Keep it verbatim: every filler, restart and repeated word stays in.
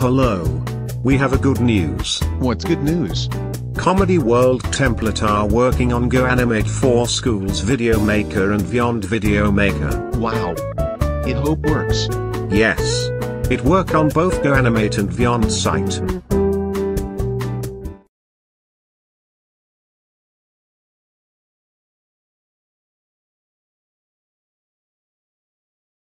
Hello. We have a good news. What's good news? Comedy World Template are working on Go Animate for Schools Video Maker and Vyond Video Maker. Wow. It hope works. Yes. It work on both Go Animate and Vyond site.